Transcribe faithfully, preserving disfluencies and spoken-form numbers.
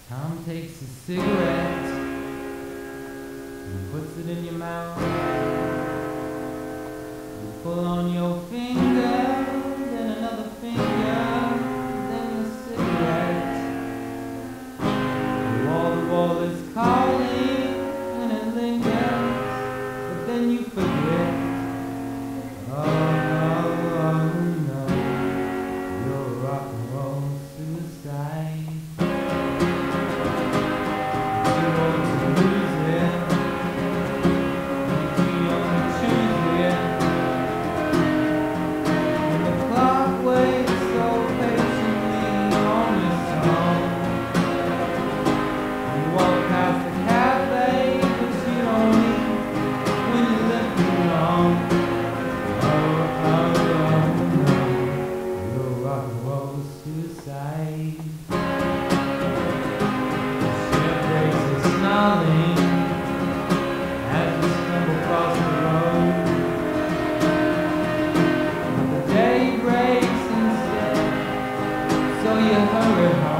Tom takes a cigarette and puts it in your mouth. You pull on your finger, then another finger, then the cigarette. The wall, the wall is calling and it lingers, but then you forget. Oh no, oh no, you're rock and roll suicide. Suicide. Ship breaks its snarling as we stumble across the road. But the day breaks instead, so you hurry home.